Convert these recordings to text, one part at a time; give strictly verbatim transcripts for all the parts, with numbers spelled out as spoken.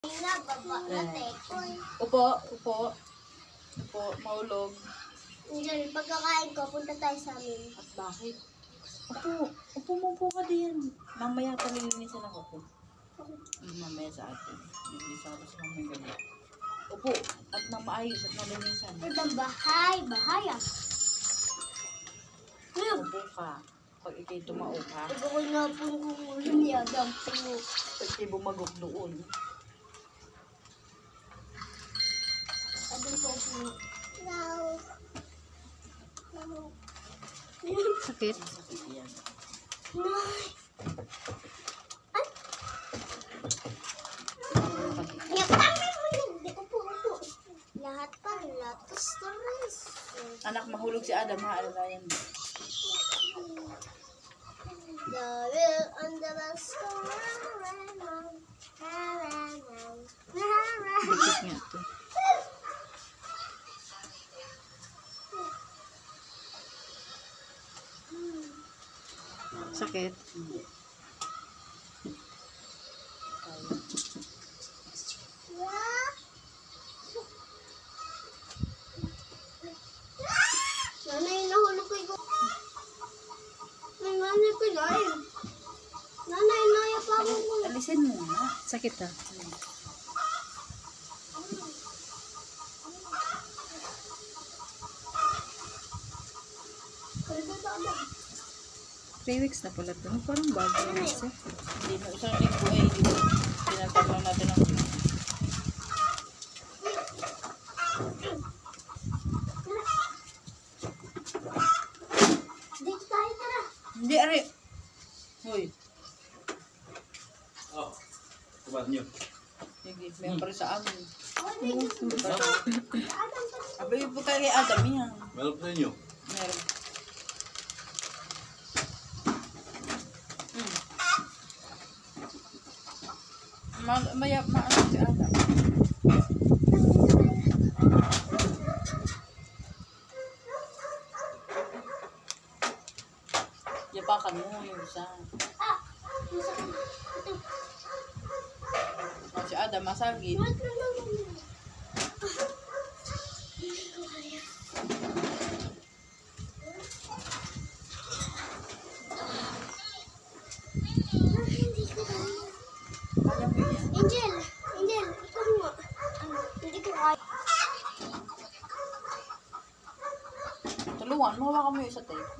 Eh. Upo, upo. Upo, maulog. Angel, pagkakain ko, punta tayo sa amin. At bakit? Upo, upo mo po ka din. Mamaya talilinisan ako po. Mamaya sa atin. Hindi sa atin sa mamaya gabi. Upo, at nang maayos at malinisan. Ibang bahay, bahay ah. Upo ka. Pag ikay tumao ka, Ito ko nga po kumulo niya, dampo mo. pag ikay bumagok doon. Ano po po? No. No. Sakit. Sakit yan. No. Ay! Yan, tama mo yun. Di ko po, upo. Lahat pa, latos na rin. Anak, mahulog si Adam ha. Alalayan mo. The real under the storm. Dikit nga to. Sakit. Nanay, nahulog ko ito. Nanay ko dahil. Nanay, naya pa ako ko. Alisin mo na. Sakit ah. Three weeks na pala ito. Parang bago na siya. Hindi mo isang linggo ay tinatapang natin ang Dito tayo, tara. Hindi, ari. Hoy. Oh, kubat nyo. Sige, may pa rin sa amin. Ay, may gusto. Adam pa. Abay po kayo kay Adam yan. Meron pa ninyo. Meron. Hmm. Ma maya, maano si Adam. Yapakan mo yung isa. Ah, masakit. Ito. O, si Adam, masagit. Wait lang lang. Hindi ko kaya. Kaya mo yan. Angel, Angel, ikaw mo. Ano, hindi ko kaya. Tulungan mo, hawakan mo yung isa, tayo.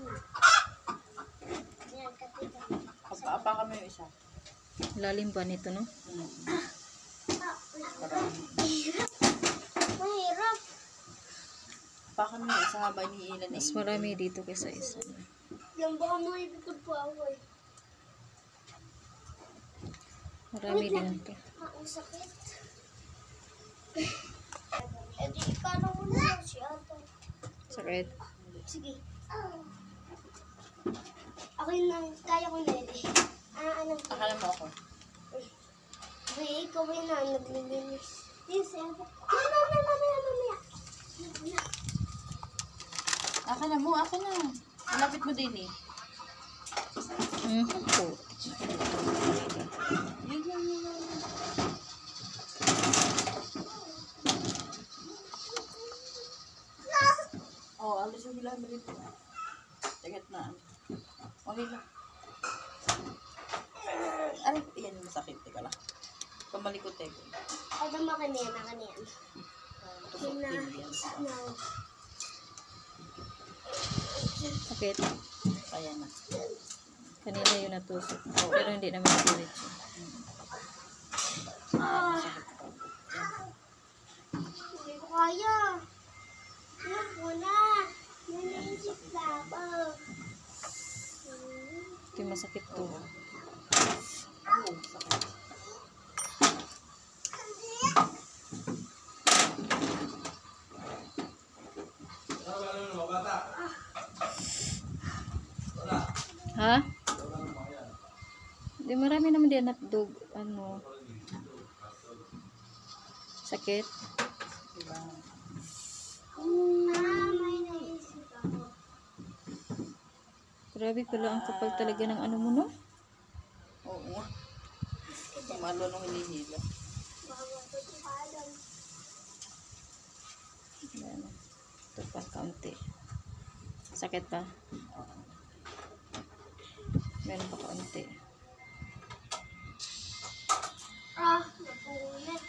Yan, katika. Pagpaapakan mo yung isa. Lalim ba nito, no? Hmm. Ah, Parang, mahirap. Mahirap. apakan mo yung isa habang iniilan na Mas marami dito kaysa isa. Yan baka maibigod po ako eh. Marami din ito. Ah, ang sakit. Eh di ikaw mo na si Ato. Sakit. Sige. Ako yung nang, kaya ko na eh. Ah, ano po? Akala mo ako. Uy, ikaw yun na, naglilinis. Yes, yan po. Mama, mama, mama, mama. Mama. Akala mo, ako na. Malapit mo din eh. Hmm, po. Yun, yun, yun, yun. Oh, alis yung bilang dito. Tigat na. Okay lang. Aray, yan yung masakit. Teka lang. Pamalikot eh. Ay, dama ka niyan, ka niyan. Tusok Na, din yan. na. Sakit. Kaya na. Kanina yun natusok. Pero hindi naman diretso. Ah, Masakit pa. Yan. hindi ko kaya. Ano po na? Nanisip na ako. Ito yung masakit to. Oh, sakit. Ha? Di marami naman din at dog. Ano? Sakit. Diba? Ah, may naisip ako. Grabe pala ang kapal talaga ng ano mo, no? Oo. Kumalo nung hinihila. Baka Ito pa, kaunti. Sakit pa? Meron pa kaunti. Ah, napulit.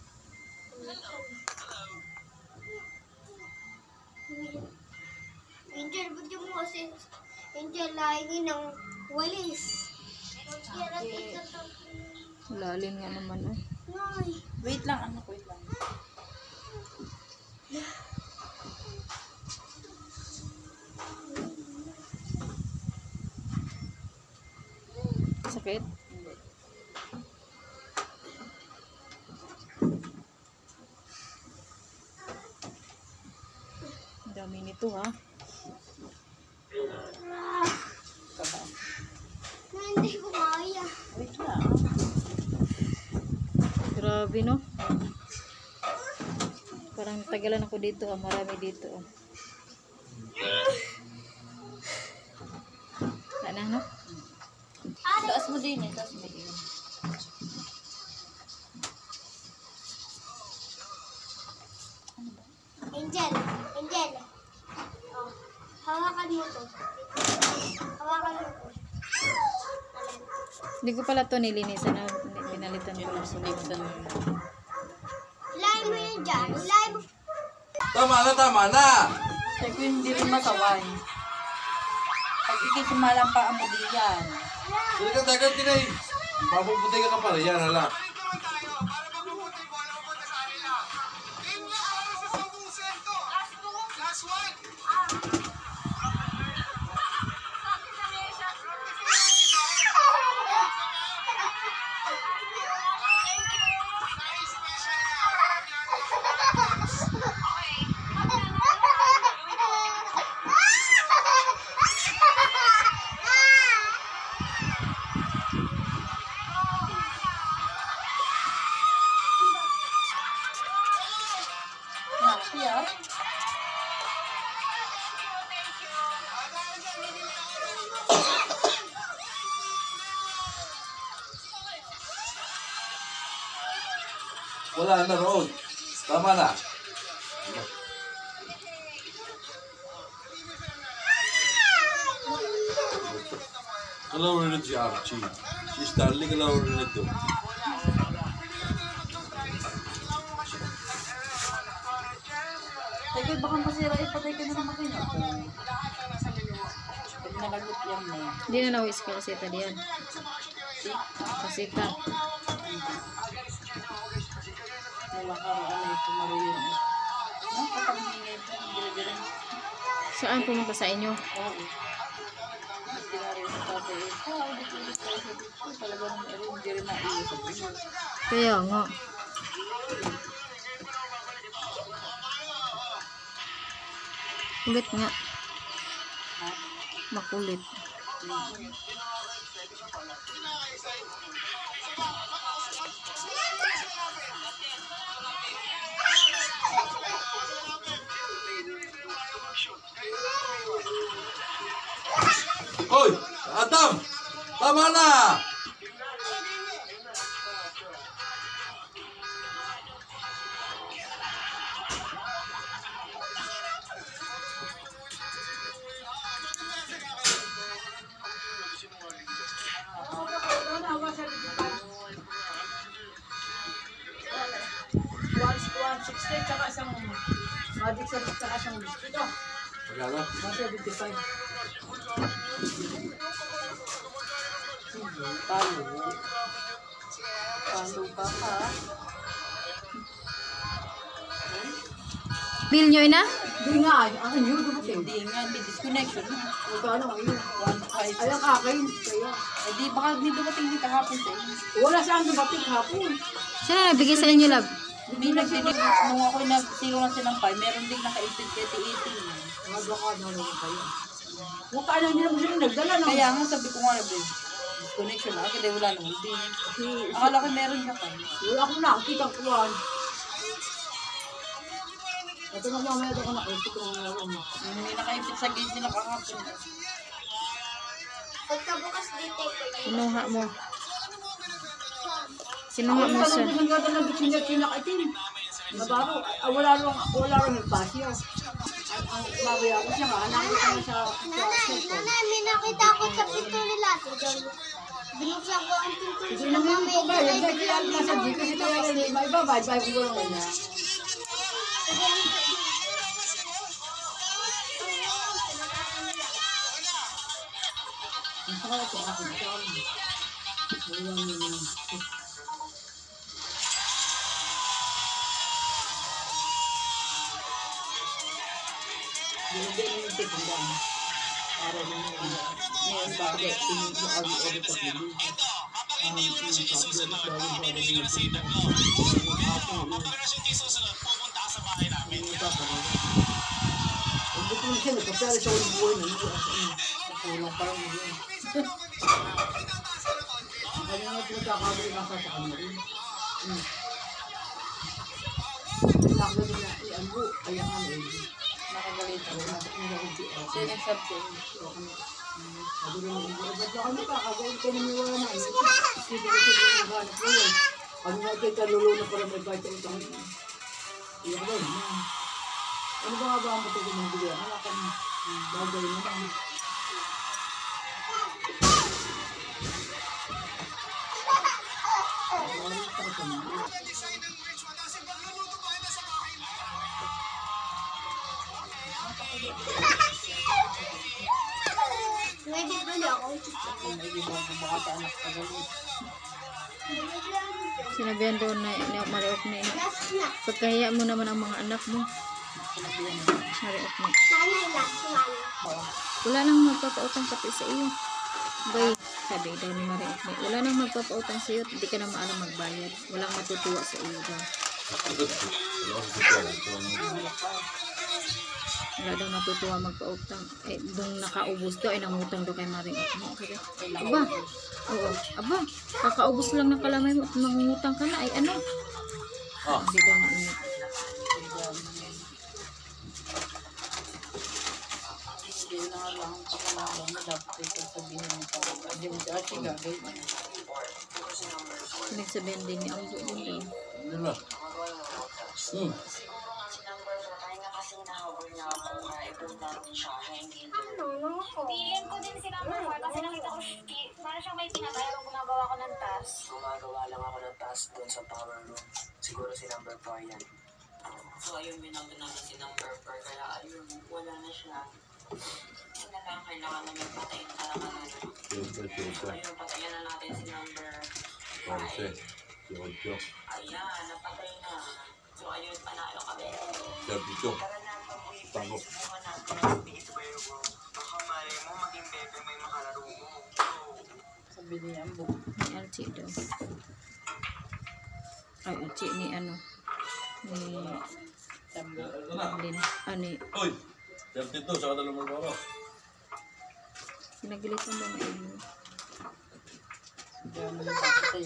Angel, ba't yung mo kasi Angel lagi ng walis? Lalim nga naman eh. Nay. Wait lang, anak, wait lang. Sakit? Hindi. Ang dami nito ha. Ah, Kaba. na hindi ko kaya. Wait lang. Grabe no? Parang tagalan ako dito ah. Marami dito ah. Ano no? Taas mo din eh, taas mo din. Angel, Angel. Oh, hawakan mo to. Hawakan mo to. Hindi ko pala to nilinisan na pinalitan ko lang sunod. Ilay mo yan dyan. Ilay mo. Tama na, tama na! Sabi ko hindi rin masaway. Pag ikisimalang mo din yan. Sige ka, tagal tinay. Papuputi ka pala. Yan, hala. Nakakaya. Wala na roon. Tama na. Kalau udah si Archie, si Stanley kalau udah itu. Sabi ko baka masira ipatay ka na naman kayo. Pag nalagot yan na yan. Hindi na nawis ka kasi tadi yan. Kasita. Wala ka rin ano ito maroon. No, kapag hingay ito, hindi rin. Saan pumunta sa inyo? Oo. Mas kinari sa tatay. Ah, hindi ko ulit tayo sa dito. Talagang hindi rin naiyo sa pinyo. Kaya nga. Kulit nga. Ha? Makulit. Hoy, Adam! Tama na! one sixty tsaka isang magic sarap tsaka isang biscuit. Oh, Magkano? one seventy-five. Palo. Palo ka ka. Bill nyo ina? Hindi nga, ang inyo dumating. Hindi nga, may disconnection. Magkano ngayon? one five. Alam ka kayo, kaya. Eh di, baka hindi dumating din kahapon sa inyo. Wala saan dumating hapon. Sino na nagbigay sa inyo, love? Hindi nagsinig, nung ako'y nagsigaw ng sinampay, meron din naka-eighteen eighteen. Mga baka naman kayo. Kung kailan nyo naman sila nagdala no? Kaya nga sabi ko nga na din, disconnection na, kasi wala naman din. Kasi, Akala ko meron ka pa. wala akong nakakita ang kuwan. Ito na mamaya ito ko nakita ko ng meron mo. Hindi nakaipit sa gate nila kahapon. Pagkabukas dito ko yun. Sinuha mo. Sinuha mo Wala siya. nang ganda ng bitsin na kinakaitin. Nabaro, ah, wala rin, wala rin nagpasyo. ang babaya ko siya nga, nandito ko sa Nanay, nanay, may nakita ako sa pinto nila. Binuksan ko ang pinto Hindi nila. naman Mamaya ko ba, nila yung nagkayaan na sa G kasi kaya rin may babay, bay ko gano'n niya. Ang sakala ko ako sa amin. Wala naman. Hindi na yung tikandang. Para rin yung ano. Ngayon ba, tingin ko agi-agi sa pili. Ang yung sabi ko, dahil para rin yung pili. Hindi ko siya nagkapyari sa uling buhay na yun. Nakulang parang yun. Kaya nga pinagkakabay nasa sa kanya rin. Nakagaling na, eh, ano, kaya nga na eh. Nakagalit ako. Nakagalit Sino nagsabi? Sabi ko, ba't na kami kakagawin ko nang iwala na? Sige-sige yung hanap ko yun. Ano nga kay kalulo na para may bite ang utang. Iyak daw na. Ano ba nga ba ang matagin ng bigyan? Ano ka na? Bagay naman. Ready tuloy ako. May ibang bumaka sa anak ka galing. Sinabihan doon na ni Mariok na ina. Last na. Pagkahiya mo naman ang mga anak mo. Mariok na. Nanay, last na. Wala nang magpapautang pati sa iyo. Bay, sabi daw ni Mariok na. Wala nang magpapautang sa iyo. Hindi ka na maalam magbayad. Walang matutuwa sa iyo daw. Wala daw matutuwa magpautang. Eh, doon nakaubos daw. Ay, nangutang daw kay Mariok na. Sabi, aba, oo, aba, kakaubos lang ng kalamay mo at mangungutang ka na. Ay, ano? Ah. Hindi daw mainit. Hindi na nga lang ang pakalaman mo. Dapat ito sabihin mo pa. Hindi mo siya kasi gagawin. Pinagsabihan din ni Ambo din daw. Ano na? Hmm. Piling ko din si number four kasi nakita ko para siyang may pinatayang gumagawa ko ng task. Gumagawa lang ako ng task doon sa power room. Siguro si number four yan. So ayun, binangga namin si number four, kaya ayun, wala na siya. Kasi na lang, kailangan namin patayin talaga na. Siyempre, siyempre. Ayun, patayin na natin si number Panse. five. Si Ocho. Ayan, napatay na. So ayun, panalo kami. Siyempre, Tango. Baka mali mo maging bebe may makalaro mo. Sabi niya, Ambo. Ni Alci daw. Ay, Alci ni ano. Ni Sabi. Ito na. Lin. Ah, ni. Uy! Siyempre ito, saka dalawang baro. Pinagilitan daw na iyo. Sabi mo na patay.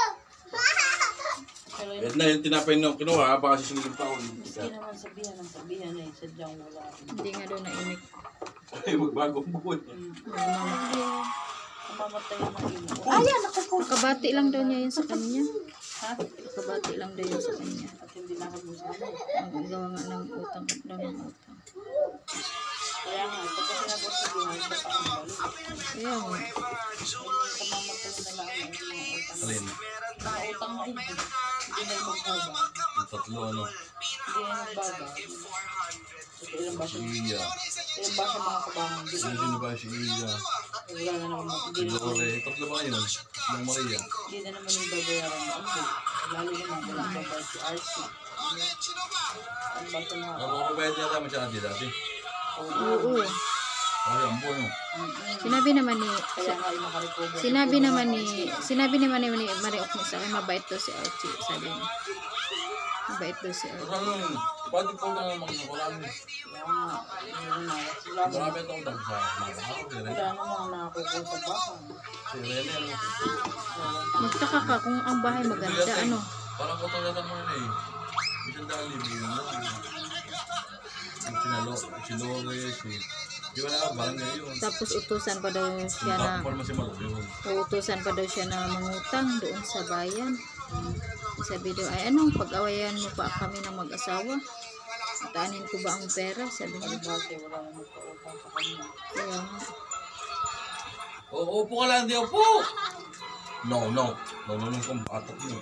Pero Yan na, yung tinapay na kinuha, baka sisilipin pa ako. hindi naman sabihan ang sabihan eh. Sadyang wala. Hindi nga daw naimik. Ay, magbago ang buwan. Mamamatay ang mga ino. Ayan, ako po. Kabati lang daw niya yun sa kanya. Ha? Kabati lang daw yun sa kanya. At hindi nakag-usap. Ang gawa nga ng utang. Daw ng utang. Kaya nga, pagka sinabot sabihan, sa paambal. Kaya nga. Kamamatay na lang ang mga utang. Alin? Mga utang na ito. Hindi na magbaga. Yung tatlo, ano? Hindi na magbaga. Ito ilang ba Si siya? Iya. Ilang ba siya mga kabangan? Hindi Sino sino ba si Iya? wala na naman. Si Hindi na naman. Lore. Tatlo ba yun? Ng Maria. Hindi na naman yung babayaran ng ambo. Lalo naman walang babayad si R C. Ano ba siya mga... Ang makabayad niya naman siya dati dati. Oo. Ay, ang buwan, no? Sinabi naman ni... Kaya nga yung makarecover. Sinabi naman ni... Sinabi naman ni Mariok mo sa akin, mabait daw si Archie. Sabi niya. Mabait daw si Archie. Ano yun? Pwede po na naman yung marami. Kaya nga, yun na. Wala mo- Marami itong utang sa mga ako. Si Rene. wala namang nakakukuha sa baka. Si Rene, ano? Magtaka ka kung ang bahay maganda. Ano? Parang katulatan mo yun eh. Isang dali, bigyan mo. Si Sinalo, si Lore, si... Di ba na, barangay yun. Tapos utusan pa daw siya na... Takpan mo si Malo yun. Uutusan pa daw siya na mangutang doon sa bayan. Sabi daw, ay anong pag-awayan mo pa kami ng mag-asawa? Taanin ko ba ang pera? Sabi Ano niya. ba siya, wala na magpautang sa kanya. Kaya nga. Oo, upo ka lang, di upo! No, no. No, no, no, kung atok mo.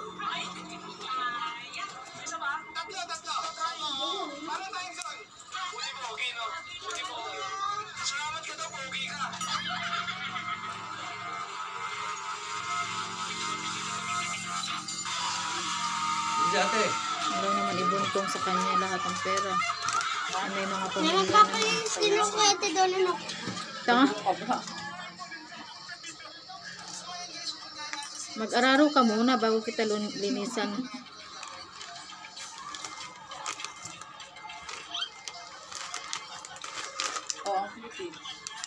Si ate. Wala naman ibuntong sa kanya lahat ng pera. Ay, may mga May pamilya naman. magpapalis sino ko ito doon ano. Tanga, Ano ka ba? mag-araro ka muna bago kita lun- linisan. Oo, ang Philippines.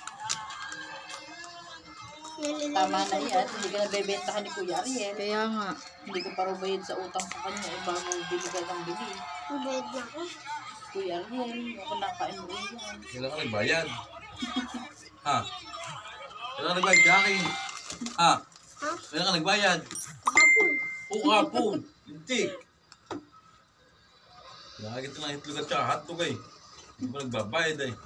Nalilinis Tama na ako. yan. Hindi ka nabebentahan ni Kuya Ariel. Kaya nga. Hindi ko pa rin bayad sa utang sa kanya. Eh, bago bili ka ng bili. Mabayad na ako. Kuya Ariel, yung kinakain mo rin yan. Kailan ka nagbayad? Ha? Kailan ka nagbayad, Jackie? Ha? Ha? Kailan ka nagbayad? Kapon. Oo, kapon. Hindi. Nakakita lang itlog at saka hotdog eh. Hindi pa nagbabayad eh.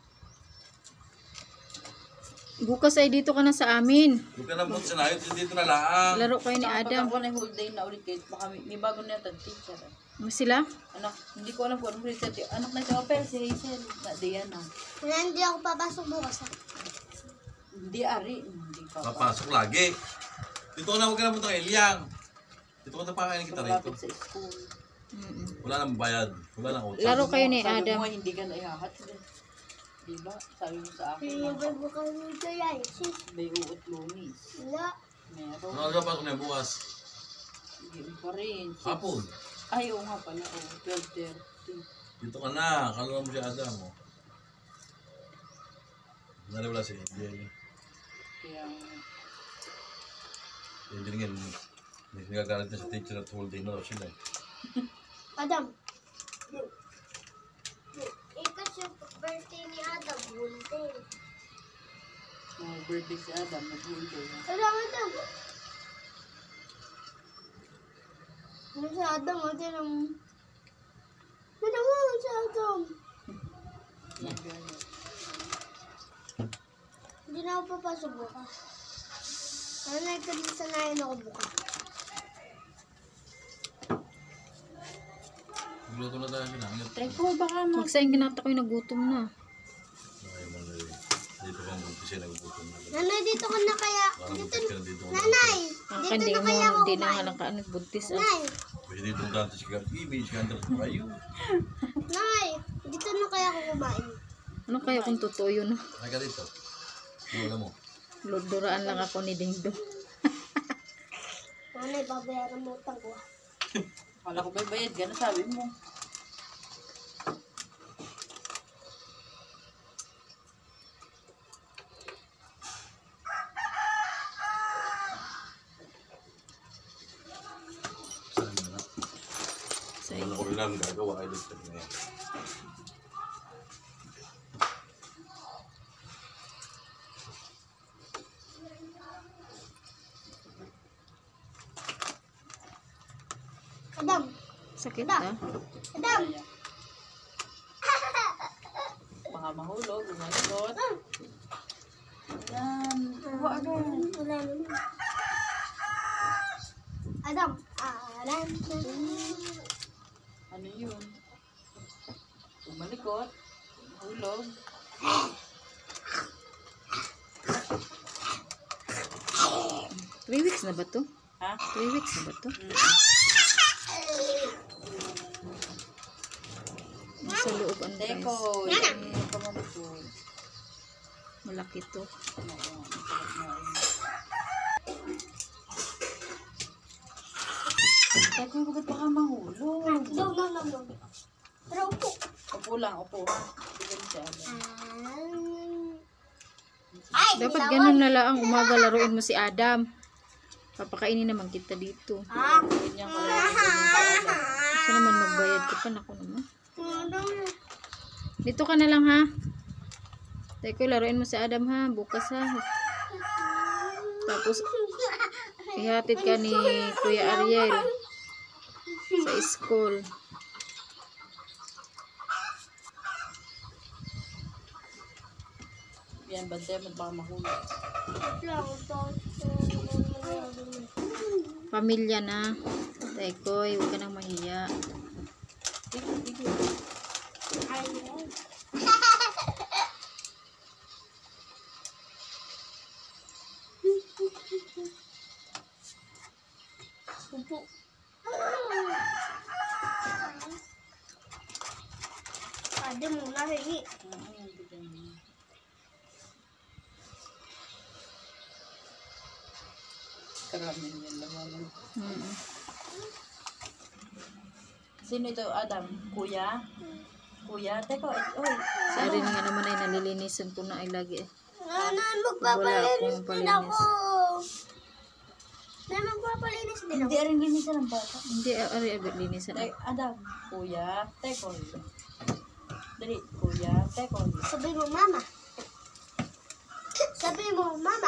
Bukas ay dito ka na sa amin. Huwag ka na muna sa nayot, dito na laang. Laro kayo ni Adam. Ako na whole day na ulit kahit baka may, may bago na yata teacher. eh. Ano sila? Anak, hindi ko alam kung anong research. Anak na siya, pero si Hazel, na Diana. Wala, hindi ako papasok bukas ha. Hindi, Ari. Hindi pa. Papasok lagi. Dito ka na, huwag ka na punta kay Eliang. Dito ka na pakainin kita rito. Malapit sa school. Mm-mm. Wala nang bayad. Wala nang utang. Laro kayo ni Sabi Adam. mo, hindi ka na ihahat. Diba? Sabi mo sa akin, Hindi ba bukas nito yan? Sis, may uot lumis. wala. Meron. Ano ka pasok na bukas? Hindi pa rin. Hapon. Ay, oo nga pala. Oh, twelve thirty. Dito ka na. Kalala mo si Adam. Oh. Nari wala si India. Kaya, Hindi nga. Hindi nagagalit na sa teacher at whole day na daw sila eh. Adam. Ikas yung birthday ni Adam. Buntin. mga birthday si Adam, nag-birthday. Adam, Adam. Ano si Adam? Ate ng... Ano naman si Adam? Hindi na ako papasok bukas. Ano na ikadisanayan ako bukas? Magluto na tayo pinangit. Try ko, baka mag... Magsaing kinata ko yung nagutom na. Ay, malay. Dito bang umpisa nagugutom na. Nanay, dito ka na kaya. Parang Dito, umpisa ka na dito. nanay, Ang dito kandi na mo, kaya ako hindi na nga kumain. nakaano, buntis ah. Nay, Pwede dito ang dante si Garth Ibig, si Hunter kayo. nay, dito na kaya ako kumain. Ano kaya kung totoo yun? ah? Ay ka dito. Wala mo. Lodoraan lang ako ni Dingdong. Nanay, babayaran mo utang ko. ah. Kala ko may bayad ka na, sabi mo. Saan mo na? Sa Wala ko rin lang gagawa ay dito na yan. Adam, sakit ah. Adam. Baka mahulog, umalikot. Yan. Kuha agad. Wala naman. Adam, alam. Ano yun? Umalikot. Mahulog. Three weeks na ba to? Ha? Three weeks na ba to? Nasa loob ang Teko, rice. yan. Pamalikot. Malaki to. Ano, ang sarap na rin. Teko, bakit baka mahulog? No, no, no, no. Pero upo. Upo lang, upo ha. Bigyan mo si Adam. Ay, Dapat bitawan. ganun na lang ang umaga laruin mo si Adam. Papakainin naman kita dito. Ah, Ganyan ka lang. Ganyan ka Adam. Kasi naman magbayad ka pa. Naku naman. Adam. Dito ka na lang ha. Teko, laruin mo si Adam ha. Bukas ha. Tapos, ihatid ka ni Kuya Ariel sa school. Yan, bantay mo baka mahulog. Lang, ito. Pamilya na. Tekoy, huwag ka nang mahiya. Tigil, tigil. Ayun. Upo. Ada muna ringi. Oo, bigyan mo. Karami yan laman. Mm. Sino ito, Adam? Kuya? Kuya? Teko, oy. Si Arin nga naman ay nalilinisan ko na ay lagi eh. Nanan, Wala magpapalinis akong din palinis. ako. Nanan, magpapalinis din Hindi ako. rin linisan ng bata. Hindi, Ari, Ari, linisan. Ay, Adam, Kuya, Teko. Dali, Kuya, Teko. Sabi mo, mama. Sabi mo, mama.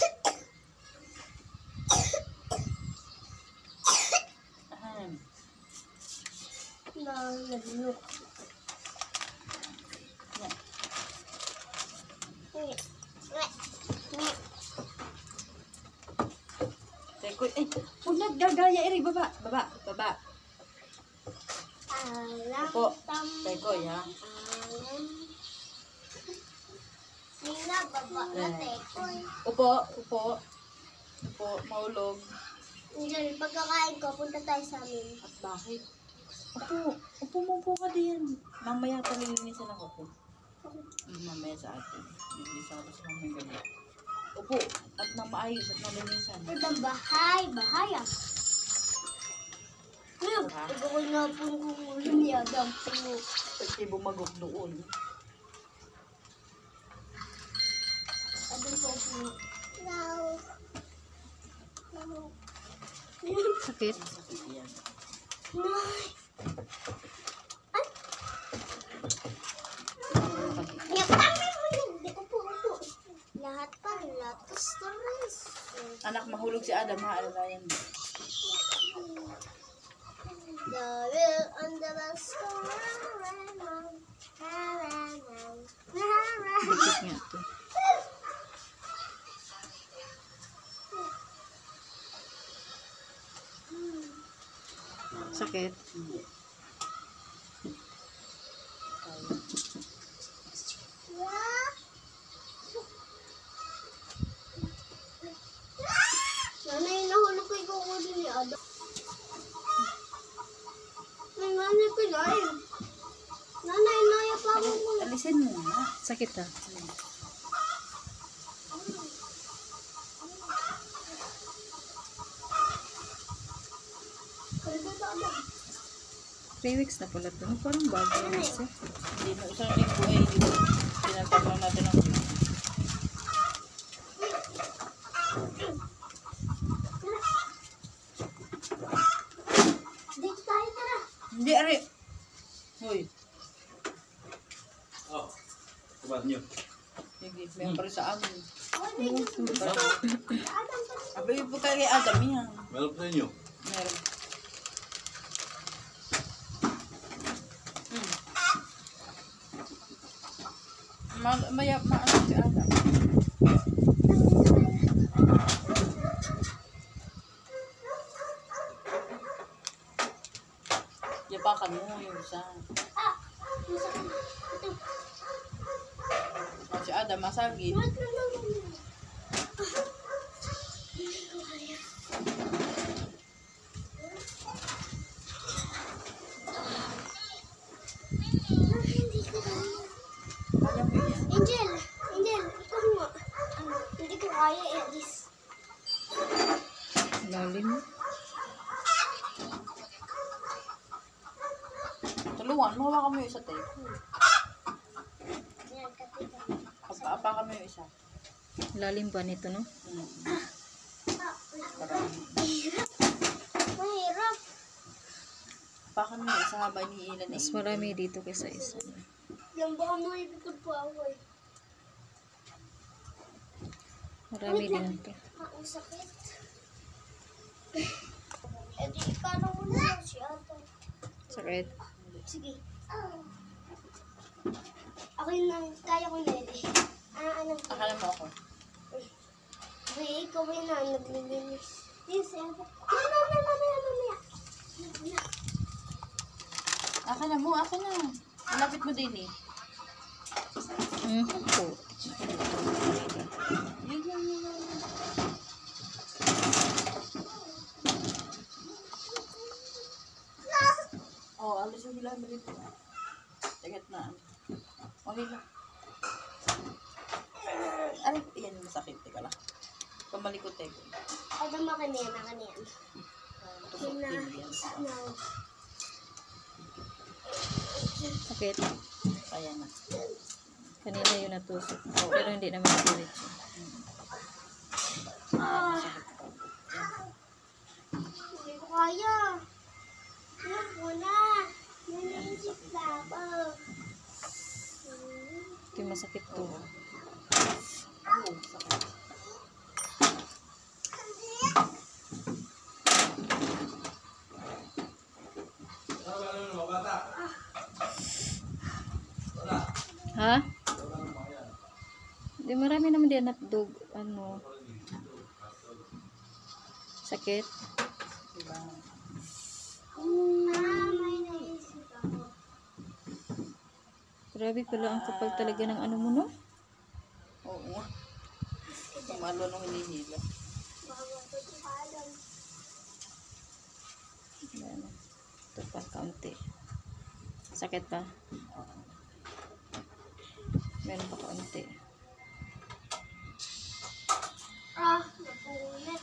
Ahem. Nalalo. Yan. Teko, eh, huwag naggagaya, Eri, baba, baba, baba. Alam. Opo, Teko, ya. Sina, baba na tekoy. Upo, upo. Upo, maulog. Diyan, pagkakain ko, punta tayo sa amin. At bakit? Upo, upo mo po ka din. Mamaya palilinisan ako po. Mm, Mamaya sa atin. Nilisa ako sa mamaya gabi. Upo, at na maayos at malinisan. Ibang bahay, bahay ah. Ngayon, Ha? pagkakay nga po kung lumiyagang po. Pwede bumagok doon. Adun po po. No. No. Sakit. Sakit yan. No. Ay, ya, kami mo yun. Hindi ko po, po. Lahat pa, latas na rin. Anak, mahulog si Adam ha. Alalayan mo. The wheel on the bus go round, round, round, round, round, round. Dikit nga to. Sakit. Nanay, nahulog ko ikaw ko din ni Ada. Nanay ko na yun. Nanay, naya pa ako ko. Alisin mo na. Sakit ha. Three weeks na pala to. Parang bago na siya. Hindi mo isang linggo ay pinatag lang natin ang Dito tayo, tara. Hindi, Ari. Hoy. Oh, kabat nyo. Sige, may pare sa amin. Adam, Abay po tayo kay Adam yan. Meron pa sa inyo. Meron. Hmm. Ma maya maano si Adam. Yapakan mo yung isa. ah, masakit. Ito. Si Adam masagit. Wait lang lang. Ah, hindi ko kaya. Kaya mo yan. Angel, Angel, ikaw mo. Ano, hindi ko kaya, Elis. Lalim. Tulungan mo, hawakan mo yung isa tayo. Yan, katika. Apa-apakan mo yung isa. Lalim ba nito, no? Hmm. Ah, Parang mahirap. Mahirap. apakan mo yung isa habang iniilan eh. Mas marami dito kaysa isa. Yan baka maibigod po ako eh. Marami din ito. Ah, ang sakit. Eh di, paano mo na si Ate? Sakit. Sige. Ako yung nang, kaya ko na eh. Ah, ano ba? Akala mo ako. Uy, ikaw ba na naglilinis? Yes, eh. Mamaya, mamaya, mamaya, mamaya. Mamaya. Akala mo, ako na. Malapit mo din eh. Hmm, po. Yun, yun, yun, yun. Oh, alis yung bilang dito. Tagat na. Okay lang. Aray, yan yung masakit. Teka lang. Pamalikot eh. Ano ba kanina, kanina? Tusok din yan. No. Sakit. Ayan na. Kanina yun natusok. Pero hindi naman diretso. Ah, hindi ko kaya. Ano ko na? Nanisip na ako. Hindi masakit to. Oh, sakit. Ha? Di marami naman din natdog. Ano? Sakit? Diba? Ah, may naisip ako. Grabe pala ang kapal talaga ng ano mo, no? Oo nga. Kumalo nung hinihila. Baka pagkalan. Ayan. Ito pa, kaunti. Sakit pa? Meron pa kaunti. Ah, napulit.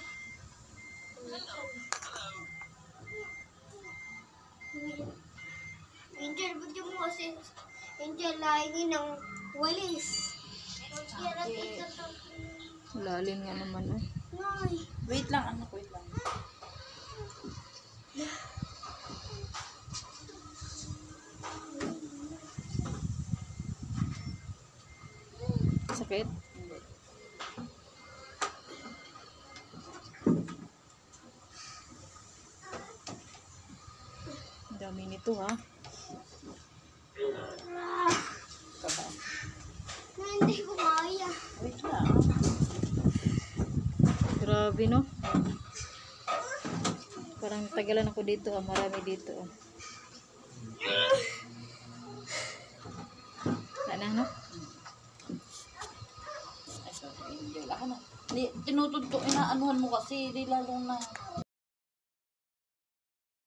Angel, ba't yung mo kasi Angel lagi ng walis? Kaya ito Lalim nga naman, eh. Nay. Wait lang, anak. Wait lang. Sakit? Hindi. Ang dami nito, ha? Ah, Kaba. na hindi ko kaya. Wait lang. Grabe, no? Parang tagalan ako dito, ha? Marami dito, oh. Wala na, no? Ay, sorry. Angel. Ako na. Di, tinutudto, inaanuhan mo kasi. Di lalong na.